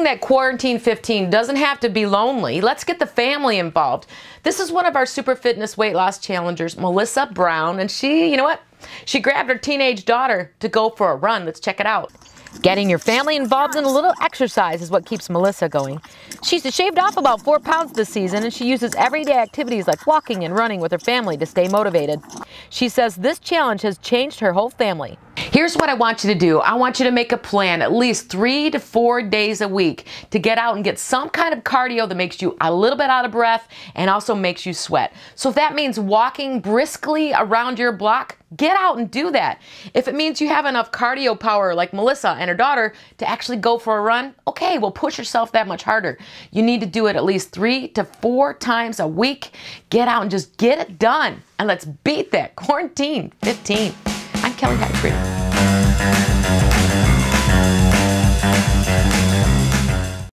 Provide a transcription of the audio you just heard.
saying that Quarantine 15 doesn't have to be lonely. Let's get the family involved. This is one of our Super Fitness weight loss challengers, Melissa Brown, and she, you know what? She grabbed her teenage daughter to go for a run. Let's check it out. Getting your family involved in a little exercise is what keeps Melissa going. She's shaved off about 4 pounds this season, and she uses everyday activities like walking and running with her family to stay motivated. She says this challenge has changed her whole family. Here's what I want you to do. I want you to make a plan at least 3 to 4 days a week to get out and get some kind of cardio that makes you a little bit out of breath and also makes you sweat. So if that means walking briskly around your block, get out and do that. If it means you have enough cardio power like Melissa and her daughter to actually go for a run, okay, well push yourself that much harder. You need to do it at least 3 to 4 times a week. Get out and just get it done. And let's beat that Quarantine 15. I'm Kelly Hightree.